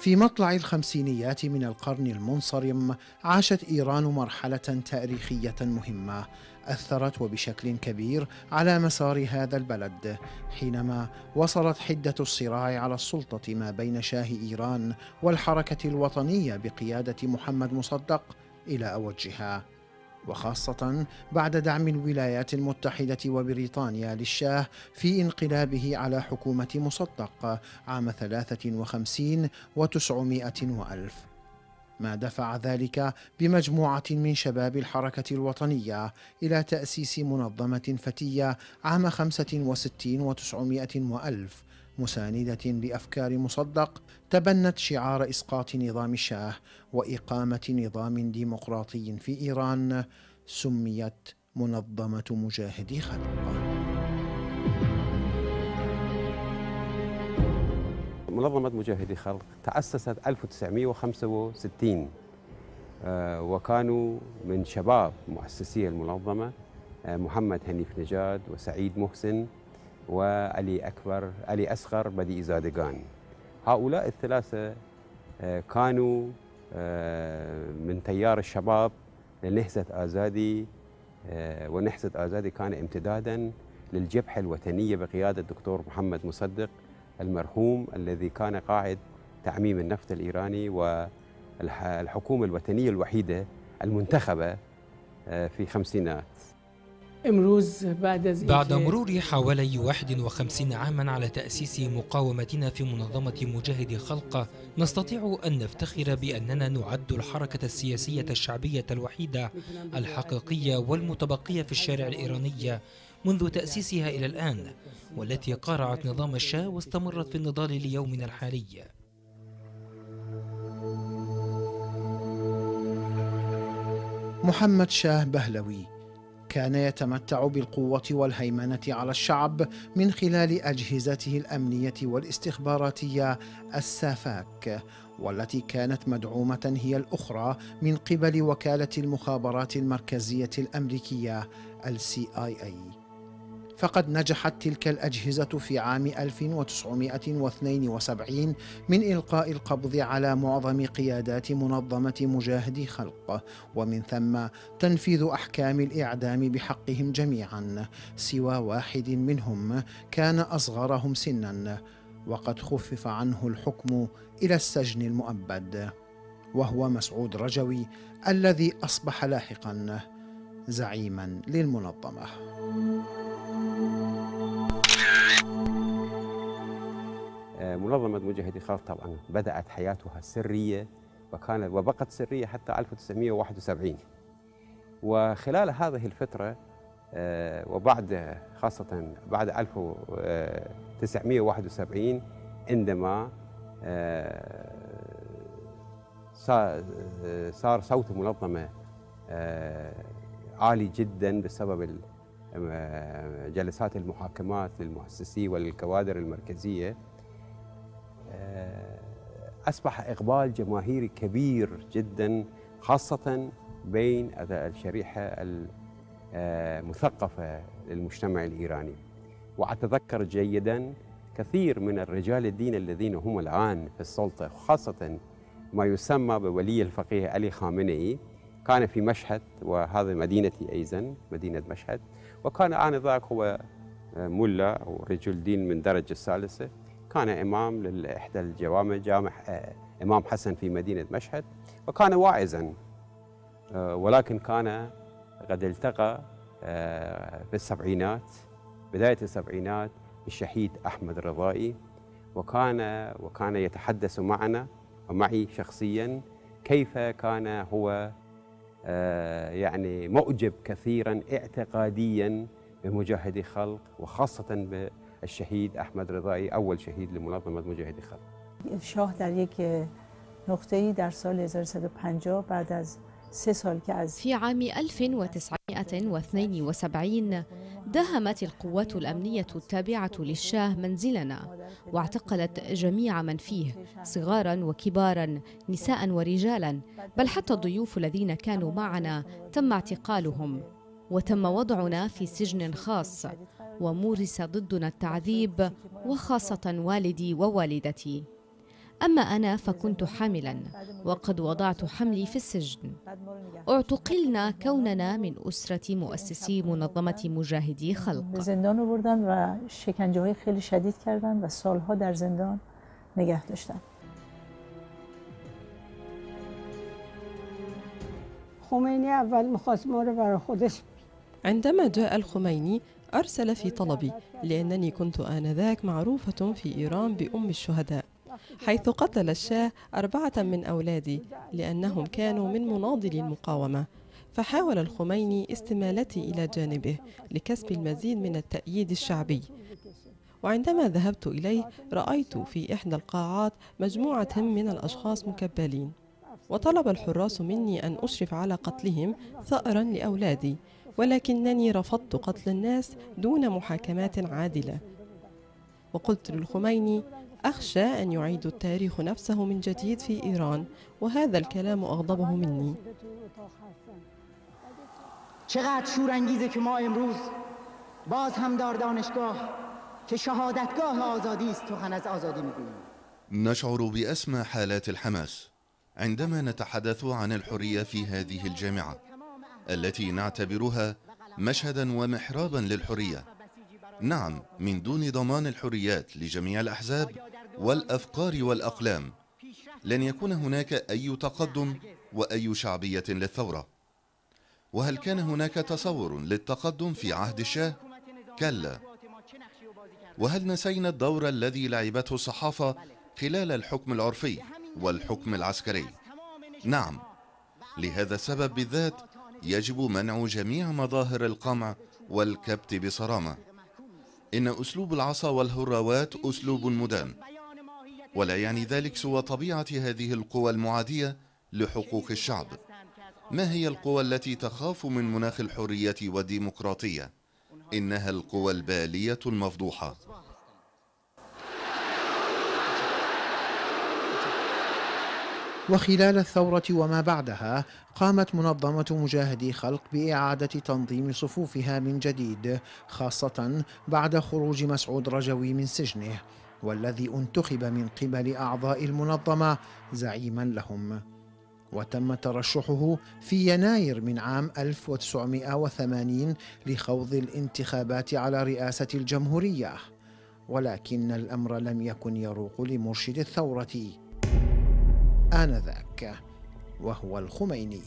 في مطلع الخمسينيات من القرن المنصرم عاشت إيران مرحلة تاريخية مهمة أثرت وبشكل كبير على مسار هذا البلد، حينما وصلت حدة الصراع على السلطة ما بين شاه إيران والحركة الوطنية بقيادة محمد مصدق إلى أوجها، وخاصة بعد دعم الولايات المتحدة وبريطانيا للشاه في انقلابه على حكومة مصدق عام 53 و900 وألف، ما دفع ذلك بمجموعة من شباب الحركة الوطنية إلى تأسيس منظمة فتية عام 65 و900 وألف مساندة لأفكار مصدق، تبنت شعار إسقاط نظام الشاه وإقامة نظام ديمقراطي في إيران، سميت منظمة مجاهدي خلق. منظمة مجاهدي خلق تأسست 1965 وكانوا من شباب مؤسسي المنظمة محمد هنيف نجاد وسعيد محسن وعلي أصغر بديع زادقان. هؤلاء الثلاثة كانوا من تيار الشباب لنهضة آزادي، ونهضة آزادي كان امتدادا للجبهة الوطنية بقيادة الدكتور محمد مصدق المرحوم، الذي كان قائد تعميم النفط الإيراني والحكومة الوطنية الوحيدة المنتخبة في الخمسينات. بعد مرور حوالي 51 عاما على تأسيس مقاومتنا في منظمة مجاهدي خلق، نستطيع أن نفتخر بأننا نعد الحركة السياسية الشعبية الوحيدة الحقيقية والمتبقية في الشارع الإيراني منذ تأسيسها إلى الآن، والتي قارعت نظام الشاه واستمرت في النضال ليومنا الحالي. محمد شاه بهلوي كان يتمتع بالقوة والهيمنة على الشعب من خلال أجهزته الأمنية والاستخباراتية السافاك، والتي كانت مدعومة هي الأخرى من قبل وكالة المخابرات المركزية الأمريكية CIA. فقد نجحت تلك الأجهزة في عام 1972 من إلقاء القبض على معظم قيادات منظمة مجاهدي خلق، ومن ثم تنفيذ أحكام الإعدام بحقهم جميعا سوى واحد منهم كان أصغرهم سنا، وقد خفف عنه الحكم إلى السجن المؤبد، وهو مسعود رجوي الذي أصبح لاحقا زعيما للمنظمة. منظمة مجاهدي خلق طبعا بدأت حياتها سرية وبقت سرية حتى 1971، وخلال هذه الفترة وبعد خاصة بعد 1971 عندما صار صوت المنظمة عالي جدا بسبب جلسات المحاكمات للمؤسسين والكوادر المركزية، أصبح إقبال جماهيري كبير جدا خاصة بين الشريحة المثقفة للمجتمع الإيراني. وأتذكر جيدا كثير من الرجال الدين الذين هم الآن في السلطة، خاصة ما يسمى بولي الفقيه علي خامنئي، كان في مشهد، وهذا مدينتي أيضا مدينة مشهد، وكان آنذاك هو ملا أو رجل دين من درجة الثالثة، كان إمام لإحدى الجوامع، جامع إمام حسن في مدينة مشهد، وكان واعظا، ولكن كان قد التقى في السبعينات بداية السبعينات بالشهيد أحمد الرضائي، وكان يتحدث معنا ومعي شخصيا كيف كان هو يعني معجب كثيرا اعتقاديا بمجاهدي خلق، وخاصة بالشهيد أحمد رضائي أول شهيد لمنظمة مجاهدي خلق. شاه در یک نقطه‌ای در سال 1350 بعد از 3 سال که از في عام 1972 داهمت القوات الأمنية التابعة للشاه منزلنا، واعتقلت جميع من فيه، صغارا وكبارا، نساء ورجالا، بل حتى الضيوف الذين كانوا معنا تم اعتقالهم، وتم وضعنا في سجن خاص، ومورس ضدنا التعذيب، وخاصة والدي ووالدتي. أما أنا فكنت حاملا وقد وضعت حملي في السجن. اعتقلنا كوننا من أسرة مؤسسي منظمة مجاهدي خلق. به زندان آوردن و شکنجه‌های خیلی شدید کردن و سالها در زندان نگه داشتن. خمینی اول می‌خواست ما رو برای خودش. عندما جاء الخميني أرسل في طلبي لأنني كنت آنذاك معروفة في إيران بأم الشهداء، حيث قتل الشاه 4 من أولادي لأنهم كانوا من مناضلي المقاومة، فحاول الخميني استمالتي إلى جانبه لكسب المزيد من التأييد الشعبي. وعندما ذهبت إليه رأيت في إحدى القاعات مجموعة من الأشخاص مكبلين، وطلب الحراس مني أن أشرف على قتلهم ثأرا لأولادي، ولكنني رفضت قتل الناس دون محاكمات عادلة. وقلت للخميني: أخشى أن يعيد التاريخ نفسه من جديد في إيران، وهذا الكلام أغضبه مني. چقدر شورانگیزه که ما امروز باز هم در دانشگاه که شهادتگاه آزادی است سخن از آزادی میگوییم. نشعر بأسمى حالات الحماس عندما نتحدث عن الحرية في هذه الجامعة التي نعتبرها مشهدا ومحرابا للحرية. نعم، من دون ضمان الحريات لجميع الأحزاب والأفكار والأقلام لن يكون هناك أي تقدم وأي شعبية للثورة. وهل كان هناك تصور للتقدم في عهد الشاه؟ كلا. وهل نسينا الدور الذي لعبته الصحافة خلال الحكم العرفي والحكم العسكري؟ نعم، لهذا السبب بالذات يجب منع جميع مظاهر القمع والكبت بصرامة. إن أسلوب العصا والهراوات أسلوب مدان، ولا يعني ذلك سوى طبيعة هذه القوى المعادية لحقوق الشعب. ما هي القوى التي تخاف من مناخ الحرية والديمقراطية؟ إنها القوى البالية المفضوحة. وخلال الثورة وما بعدها قامت منظمة مجاهدي خلق بإعادة تنظيم صفوفها من جديد، خاصة بعد خروج مسعود رجوي من سجنه، والذي انتخب من قبل أعضاء المنظمة زعيما لهم، وتم ترشحه في يناير من عام 1980 لخوض الانتخابات على رئاسة الجمهورية، ولكن الأمر لم يكن يروق لمرشد الثورة آنذاك وهو الخميني.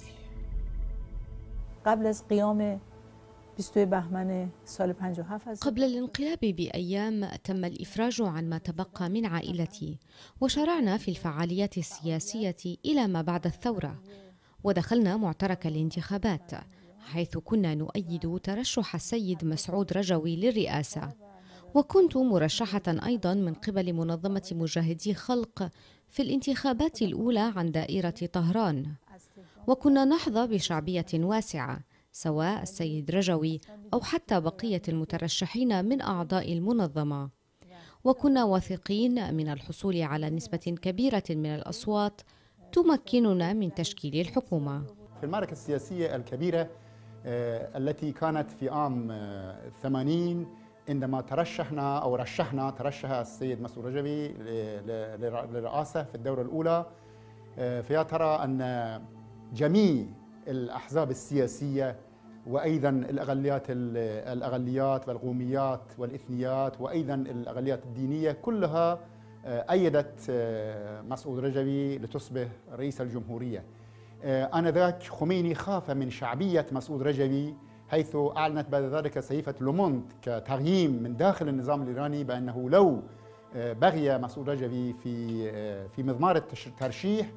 قبل از قیام 22 بهمن سال 57 قبل الانقلاب بأيام تم الإفراج عن ما تبقى من عائلتي، وشرعنا في الفعاليات السياسية إلى ما بعد الثورة، ودخلنا معترك الانتخابات حيث كنا نؤيد ترشح السيد مسعود رجوي للرئاسة، وكنت مرشحة أيضا من قبل منظمة مجاهدي خلق في الانتخابات الأولى عن دائرة طهران، وكنا نحظى بشعبية واسعة سواء السيد رجوي أو حتى بقية المترشحين من أعضاء المنظمة، وكنا واثقين من الحصول على نسبة كبيرة من الأصوات تمكننا من تشكيل الحكومة. في المعركة السياسية الكبيرة التي كانت في عام 80 عندما رشح السيد مسعود رجوي للرئاسة في الدورة الأولى، فيا ترى أن جميع الأحزاب السياسية وأيضا الأغليات والقوميات والإثنيات وأيضا الأغليات الدينية كلها أيدت مسعود رجوي لتصبح رئيس الجمهورية. آنذاك خميني خاف من شعبية مسعود رجوي، حيث أعلنت بعد ذلك صحيفة لوموند كترهيم من داخل النظام الإيراني بأنه لو بغي مسعود رجوي في مضمار الترشيح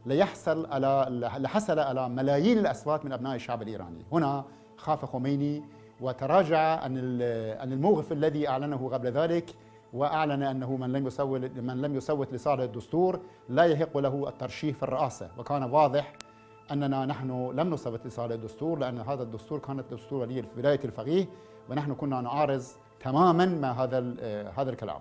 لحصل على ملايين الأصوات من أبناء الشعب الإيراني. هنا خاف خميني وتراجع عن الموقف الذي أعلنه قبل ذلك، وأعلن أنه من لم يصوت لصالح الدستور لا يحق له الترشيح في الرئاسة. وكان واضح أننا نحن لم نصوت لصالح الدستور، لأن هذا الدستور كانت دستور ولاية الفقيه، ونحن كنا نعارض تماما مع هذا الكلام.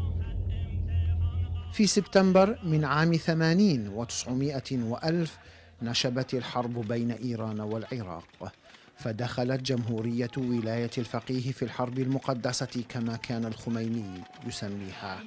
في سبتمبر من عام 80 و900 وألف نشبت الحرب بين إيران والعراق، فدخلت جمهورية ولاية الفقيه في الحرب المقدسة كما كان الخميني يسميها.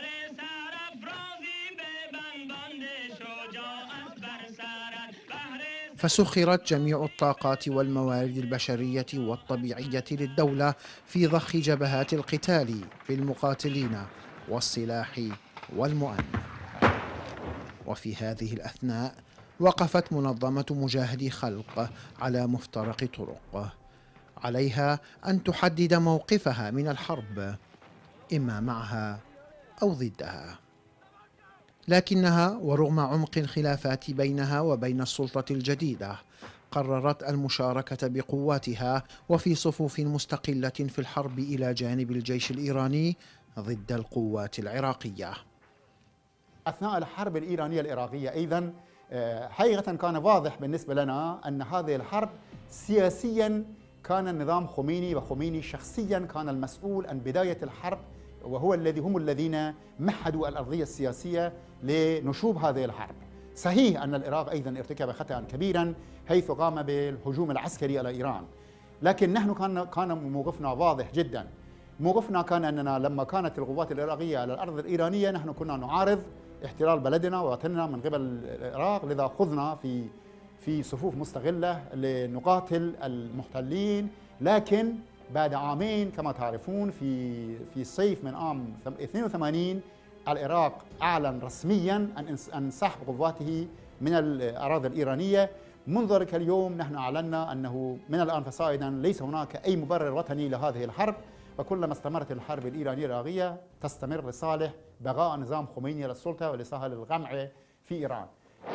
فسخرت جميع الطاقات والموارد البشرية والطبيعية للدولة في ضخ جبهات القتال بالمقاتلين والسلاح والمؤن. وفي هذه الأثناء وقفت منظمة مجاهدي خلق على مفترق طرق، عليها أن تحدد موقفها من الحرب، إما معها أو ضدها. لكنها ورغم عمق الخلافات بينها وبين السلطة الجديدة قررت المشاركة بقواتها وفي صفوف مستقلة في الحرب إلى جانب الجيش الإيراني ضد القوات العراقية. أثناء الحرب الإيرانية العراقية أيضا حقيقة كان واضح بالنسبة لنا أن هذه الحرب سياسيا كان النظام خميني، وخميني شخصيا كان المسؤول عن بداية الحرب، وهو هم الذين مهدوا الأرضية السياسية لنشوب هذه الحرب. صحيح أن العراق أيضا ارتكب خطأ كبيرا حيث قام بالهجوم العسكري على إيران، لكن نحن كان موقفنا واضح جدا. موقفنا كان أننا لما كانت القوات العراقية على الأرض الإيرانية نحن كنا نعارض احتلال بلدنا ووطننا من قبل العراق، لذا خضنا في صفوف مستقلة لنقاتل المحتلين. لكن بعد عامين كما تعرفون في الصيف من عام 82 العراق أعلن رسميا عن سحب قواته من الأراضي الإيرانية. منذ ذلك اليوم نحن أعلنا أنه من الآن فصاعدا ليس هناك أي مبرر وطني لهذه الحرب، وكلما استمرت الحرب الإيرانية العراقية تستمر لصالح بقاء نظام خميني على السلطة ولصالح القمع في إيران.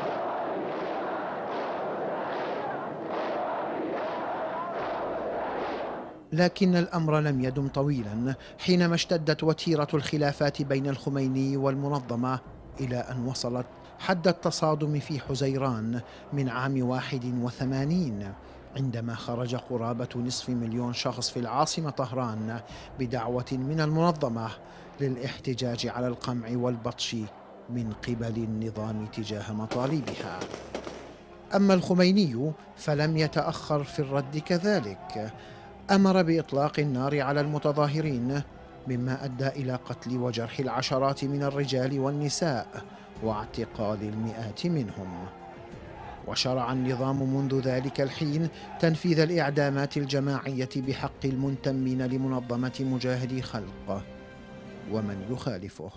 لكن الأمر لم يدم طويلا حينما اشتدت وتيرة الخلافات بين الخميني والمنظمة إلى أن وصلت حد التصادم في حزيران من عام 81 عندما خرج قرابة نصف مليون شخص في العاصمة طهران بدعوة من المنظمة للاحتجاج على القمع والبطش من قبل النظام تجاه مطالبها. أما الخميني فلم يتأخر في الرد كذلك، أمر بإطلاق النار على المتظاهرين مما أدى إلى قتل وجرح العشرات من الرجال والنساء واعتقال المئات منهم. وشرع النظام منذ ذلك الحين تنفيذ الإعدامات الجماعية بحق المنتمين لمنظمة مجاهدي خلق ومن يخالفه.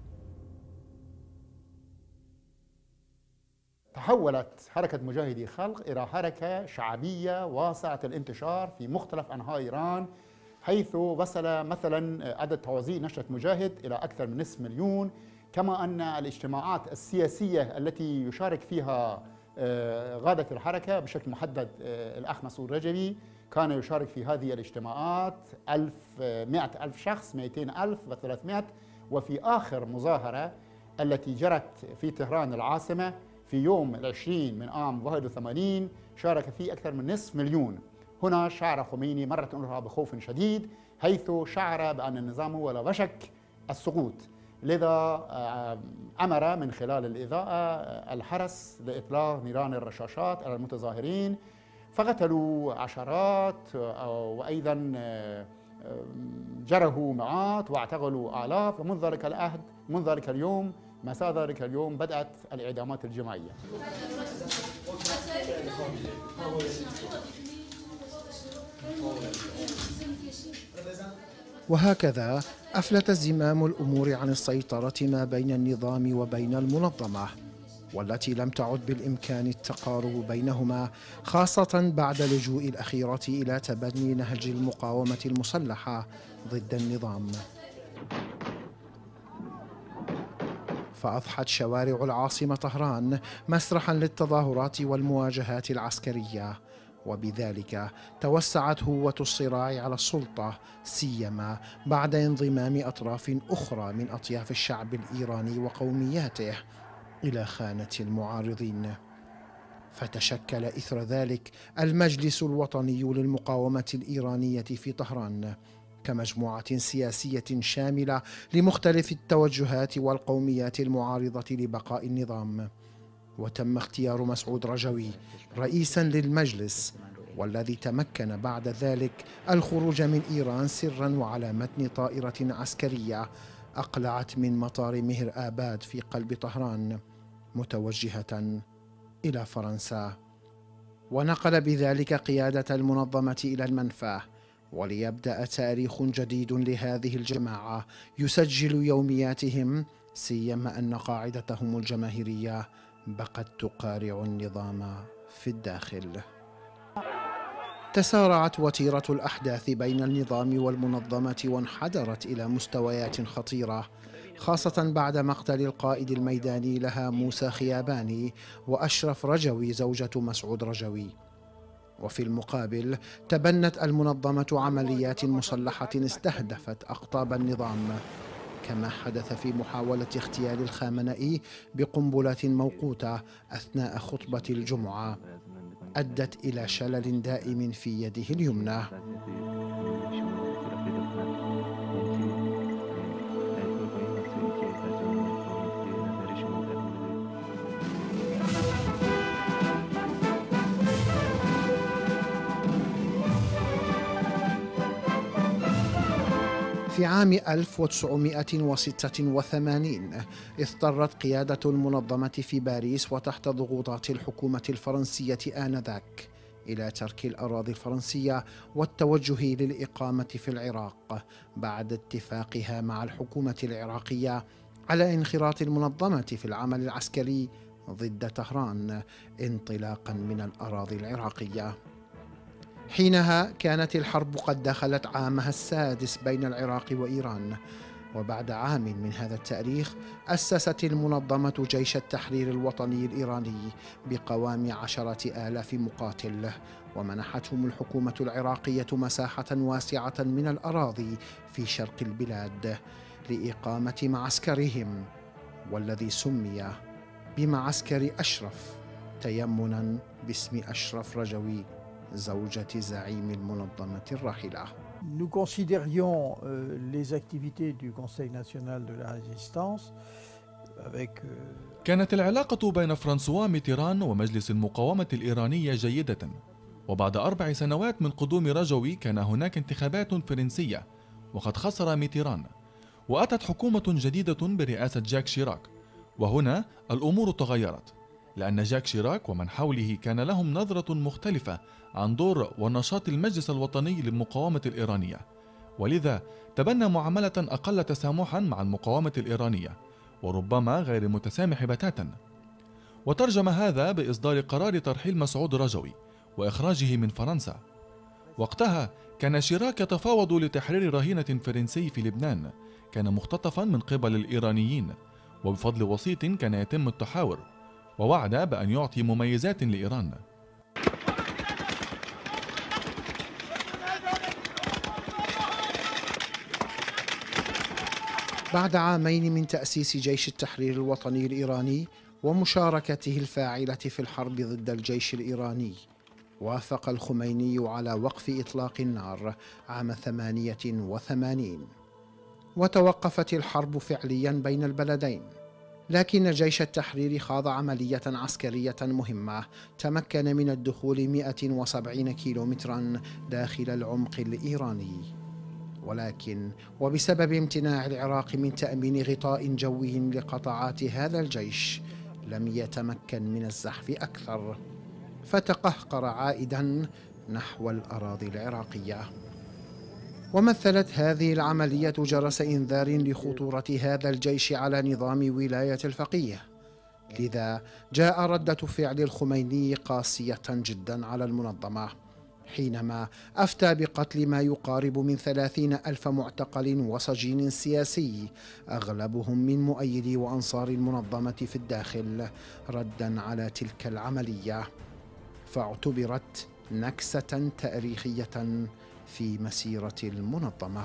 تحولت حركة مجاهدي خلق إلى حركة شعبية واسعة الانتشار في مختلف أنحاء إيران، حيث وصل مثلا عدد توزيع نشرة مجاهد إلى أكثر من نصف مليون، كما أن الاجتماعات السياسية التي يشارك فيها قادة الحركة بشكل محدد الأخ مسعود رجبي كان يشارك في هذه الاجتماعات 100,000 شخص، 200,000 و300. وفي آخر مظاهرة التي جرت في طهران العاصمة في يوم 20 من عام 81 شارك فيه أكثر من نصف مليون. هنا شعر خميني مرة أخرى بخوف شديد، حيث شعر بأن النظام هو على وشك السقوط، لذا أمر من خلال الإذاعة الحرس لإطلاق نيران الرشاشات على المتظاهرين، فقتلوا عشرات وأيضا جرحوا مئات واعتقلوا آلاف. ومنذ ذلك العهد، منذ ذلك اليوم، مساء ذلك اليوم بدأت الإعدامات الجماعية. وهكذا أفلت زمام الأمور عن السيطرة ما بين النظام وبين المنظمة، والتي لم تعد بالإمكان التقارب بينهما، خاصة بعد اللجوء الأخيرة إلى تبني نهج المقاومة المسلحة ضد النظام. فأضحت شوارع العاصمة طهران مسرحا للتظاهرات والمواجهات العسكرية، وبذلك توسعت هوة الصراع على السلطة، سيما بعد انضمام أطراف أخرى من أطياف الشعب الإيراني وقومياته إلى خانة المعارضين. فتشكل إثر ذلك المجلس الوطني للمقاومة الإيرانية في طهران كمجموعة سياسية شاملة لمختلف التوجهات والقوميات المعارضة لبقاء النظام، وتم اختيار مسعود رجوي رئيسا للمجلس، والذي تمكن بعد ذلك الخروج من إيران سرا وعلى متن طائرة عسكرية أقلعت من مطار مهر آباد في قلب طهران متوجهة إلى فرنسا، ونقل بذلك قيادة المنظمة إلى المنفى، وليبدأ تاريخ جديد لهذه الجماعة يسجل يومياتهم، سيما أن قاعدتهم الجماهيرية بقت تقارع النظام في الداخل. تسارعت وتيرة الأحداث بين النظام والمنظمة وانحدرت إلى مستويات خطيرة، خاصة بعد مقتل القائد الميداني لها موسى خياباني وأشرف رجوي زوجة مسعود رجوي. وفي المقابل تبنت المنظمة عمليات مسلحة استهدفت أقطاب النظام، كما حدث في محاولة اغتيال الخامنئي بقنبلة موقوتة أثناء خطبة الجمعة أدت إلى شلل دائم في يده اليمنى. في عام 1986 اضطرت قيادة المنظمة في باريس وتحت ضغوطات الحكومة الفرنسية آنذاك إلى ترك الأراضي الفرنسية والتوجه للإقامة في العراق، بعد اتفاقها مع الحكومة العراقية على انخراط المنظمة في العمل العسكري ضد طهران انطلاقا من الأراضي العراقية. حينها كانت الحرب قد دخلت عامها السادس بين العراق وإيران، وبعد عام من هذا التاريخ أسست المنظمة جيش التحرير الوطني الإيراني بقوام 10,000 مقاتل، ومنحتهم الحكومة العراقية مساحة واسعة من الأراضي في شرق البلاد لإقامة معسكرهم، والذي سمي بمعسكر أشرف تيمنا باسم أشرف رجوي زوجة زعيم المنظمة الراحلة. Nous considérions les activités du Conseil national de la résistance avec كانت العلاقة بين فرانسوا ميتيران ومجلس المقاومة الإيرانية جيدة، وبعد 4 سنوات من قدوم رجوي كان هناك انتخابات فرنسية وقد خسر ميتيران، وأتت حكومة جديدة برئاسة جاك شيراك، وهنا الأمور تغيرت، لأن جاك شيراك ومن حوله كان لهم نظرة مختلفة عن دور ونشاط المجلس الوطني للمقاومة الإيرانية، ولذا تبنى معاملة أقل تسامحا مع المقاومة الإيرانية وربما غير متسامح بتاتا، وترجم هذا بإصدار قرار ترحيل مسعود رجوي وإخراجه من فرنسا. وقتها كان شيراك يتفاوض لتحرير رهينة فرنسي في لبنان كان مختطفا من قبل الإيرانيين، وبفضل وسيط كان يتم التحاور، ووعد بأن يعطي مميزات لإيران. بعد عامين من تأسيس جيش التحرير الوطني الإيراني ومشاركته الفاعلة في الحرب ضد الجيش الإيراني، وافق الخميني على وقف إطلاق النار عام 88، وتوقفت الحرب فعليا بين البلدين. لكن جيش التحرير خاض عملية عسكرية مهمة تمكن من الدخول 170 كيلومترا داخل العمق الإيراني، ولكن وبسبب امتناع العراق من تأمين غطاء جوي لقطاعات هذا الجيش لم يتمكن من الزحف أكثر، فتقهقر عائدا نحو الأراضي العراقية. ومثلت هذه العملية جرس إنذار لخطورة هذا الجيش على نظام ولاية الفقيه، لذا جاء ردة فعل الخميني قاسية جدا على المنظمة، حينما أفتى بقتل ما يقارب من 30,000 معتقل وسجين سياسي، أغلبهم من مؤيدي وأنصار المنظمة في الداخل، ردا على تلك العملية، فاعتبرت نكسة تاريخية في مسيرة المنظمة.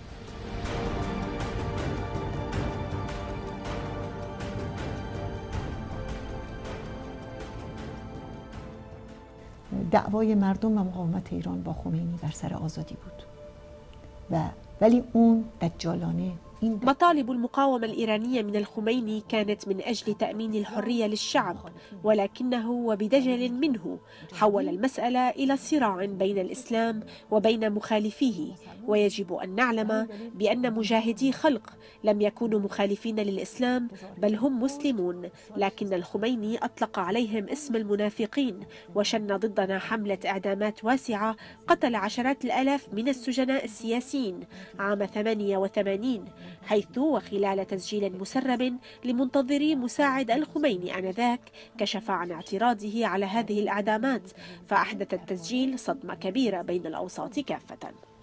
دعوای مردم و مقاومت ایران با خمینی بر سر آزادی بود ولی اون دجالانه مطالب المقاومة الإيرانية من الخميني كانت من أجل تأمين الحرية للشعب، ولكنه وبدجل منه حول المسألة إلى صراع بين الإسلام وبين مخالفيه. ويجب أن نعلم بأن مجاهدي خلق لم يكونوا مخالفين للإسلام، بل هم مسلمون، لكن الخميني أطلق عليهم اسم المنافقين وشن ضدنا حملة إعدامات واسعة قتل عشرات الآلاف من السجناء السياسيين عام 88، حيث وخلال تسجيل مسرب لمنتظري مساعد الخميني آنذاك كشف عن اعتراضه على هذه الإعدامات، فأحدث التسجيل صدمة كبيرة بين الأوساط كافة.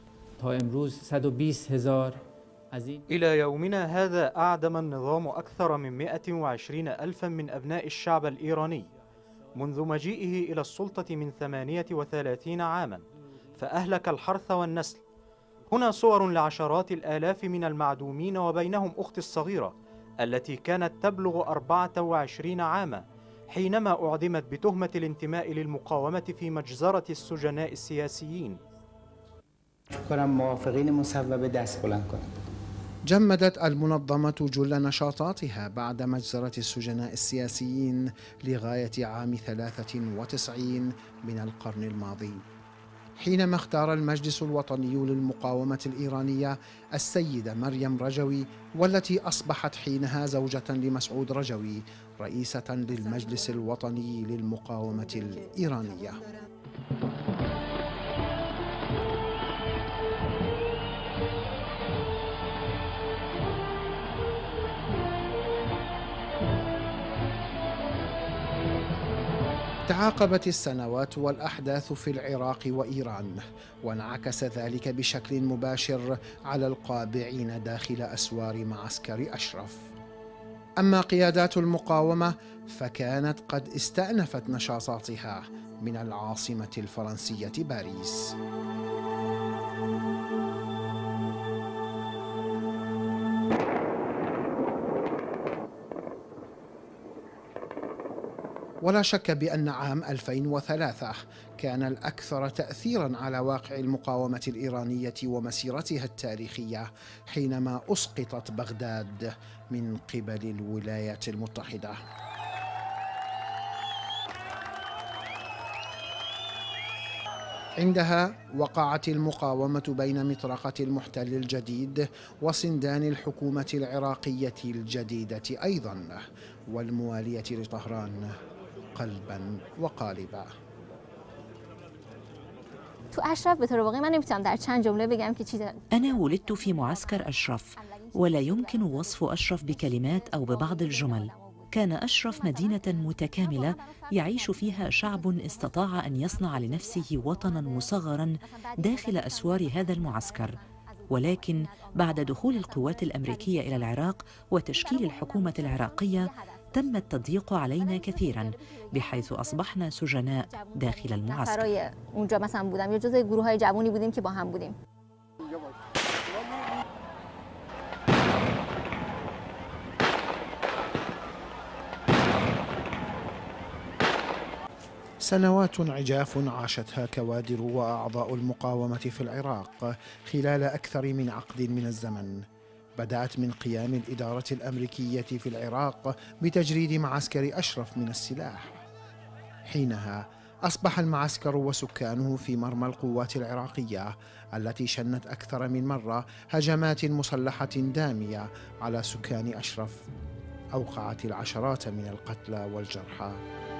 إلى يومنا هذا أعدم النظام أكثر من 120 ألفا من أبناء الشعب الإيراني منذ مجيئه إلى السلطة من 38 عاما، فأهلك الحرث والنسل. هنا صور لعشرات الآلاف من المعدومين، وبينهم أختي الصغيرة التي كانت تبلغ 24 عاما حينما أعدمت بتهمة الانتماء للمقاومة في مجزرة السجناء السياسيين. جمدت المنظمة جل نشاطاتها بعد مجزرة السجناء السياسيين لغاية عام 93 من القرن الماضي، حينما اختار المجلس الوطني للمقاومة الإيرانية السيدة مريم رجوي، والتي أصبحت حينها زوجة لمسعود رجوي، رئيسة للمجلس الوطني للمقاومة الإيرانية. تعاقبت السنوات والأحداث في العراق وإيران، وانعكس ذلك بشكل مباشر على القابعين داخل أسوار معسكر أشرف. أما قيادات المقاومة فكانت قد استأنفت نشاطاتها من العاصمة الفرنسية باريس. ولا شك بأن عام 2003 كان الأكثر تأثيراً على واقع المقاومة الإيرانية ومسيرتها التاريخية، حينما أسقطت بغداد من قبل الولايات المتحدة. عندها وقعت المقاومة بين مطرقة المحتل الجديد وسندان الحكومة العراقية الجديدة أيضاً، والموالية لطهران قلباً وقالباً. أنا ولدت في معسكر أشرف، ولا يمكن وصف أشرف بكلمات أو ببعض الجمل. كان أشرف مدينة متكاملة يعيش فيها شعب استطاع أن يصنع لنفسه وطناً مصغراً داخل أسوار هذا المعسكر. ولكن بعد دخول القوات الأمريكية إلى العراق وتشكيل الحكومة العراقية تم التضييق علينا كثيراً، بحيث أصبحنا سجناء داخل المعسكر. سنوات عجاف عاشتها كوادر وأعضاء المقاومة في العراق خلال أكثر من عقد من الزمن. بدأت من قيام الإدارة الأمريكية في العراق بتجريد معسكر أشرف من السلاح. حينها أصبح المعسكر وسكانه في مرمى القوات العراقية التي شنت أكثر من مرة هجمات مسلحة دامية على سكان أشرف، أوقعت العشرات من القتلى والجرحى.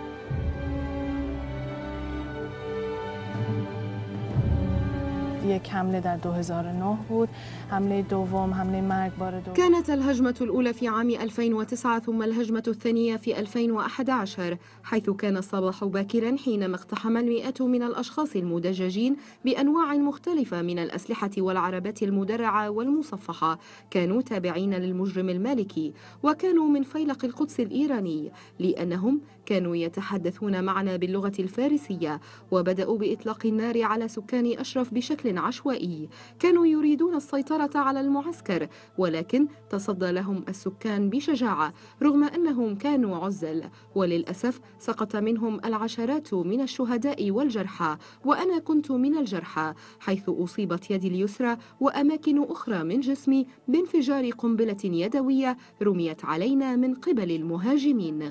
یک حمله در 2009 بود، حمله دوم حمله مرگبار دوم. كانت الهجمة الأولى في عام 2009 ثم الهجمة الثانية في 2011، حيث كان الصباح باكرا حينما اقتحم المئات من الأشخاص المدججين بأنواع مختلفة من الأسلحة والعربات المدرعة والمصفحة. كانوا تابعين للمجرم المالكي، وكانوا من فيلق القدس الإيراني، لأنهم كانوا يتحدثون معنا باللغة الفارسية، وبدأوا بإطلاق النار على سكان أشرف بشكل عشوائي. كانوا يريدون السيطرة على المعسكر، ولكن تصدى لهم السكان بشجاعة رغم أنهم كانوا عزل، وللأسف سقط منهم العشرات من الشهداء والجرحى، وأنا كنت من الجرحى، حيث أصيبت يدي اليسرى وأماكن أخرى من جسمي بانفجار قنبلة يدوية رميت علينا من قبل المهاجمين.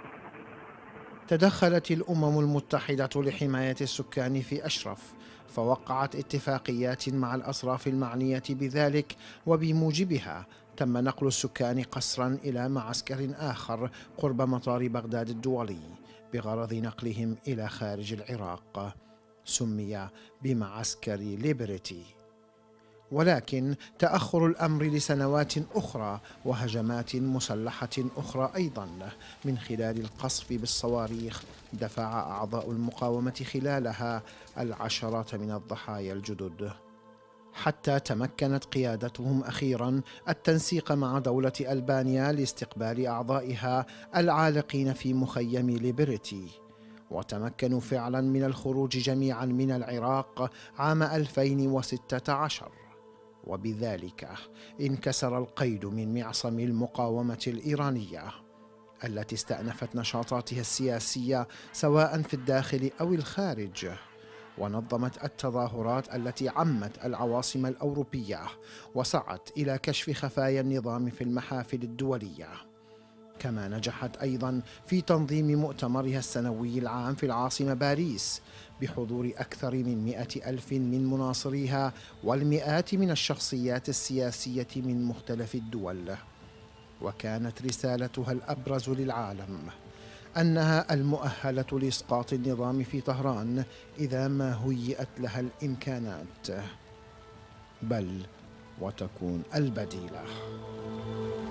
تدخلت الأمم المتحدة لحماية السكان في أشرف، فوقعت اتفاقيات مع الأطراف المعنية بذلك، وبموجبها تم نقل السكان قسرا إلى معسكر آخر قرب مطار بغداد الدولي بغرض نقلهم إلى خارج العراق، سمي بمعسكر ليبرتي. ولكن تأخر الأمر لسنوات أخرى وهجمات مسلحة أخرى أيضا من خلال القصف بالصواريخ دفع أعضاء المقاومة خلالها العشرات من الضحايا الجدد، حتى تمكنت قيادتهم أخيرا التنسيق مع دولة ألبانيا لاستقبال أعضائها العالقين في مخيم ليبرتي، وتمكنوا فعلا من الخروج جميعا من العراق عام 2016، وبذلك انكسر القيد من معصم المقاومة الإيرانية التي استأنفت نشاطاتها السياسية سواء في الداخل أو الخارج، ونظمت التظاهرات التي عمت العواصم الأوروبية وسعت إلى كشف خفايا النظام في المحافل الدولية. كما نجحت أيضا في تنظيم مؤتمرها السنوي العام في العاصمة باريس بحضور أكثر من 100,000 من مناصريها والمئات من الشخصيات السياسية من مختلف الدول. وكانت رسالتها الأبرز للعالم أنها المؤهلة لإسقاط النظام في طهران إذا ما هيئت لها الإمكانات، بل وتكون البديلة.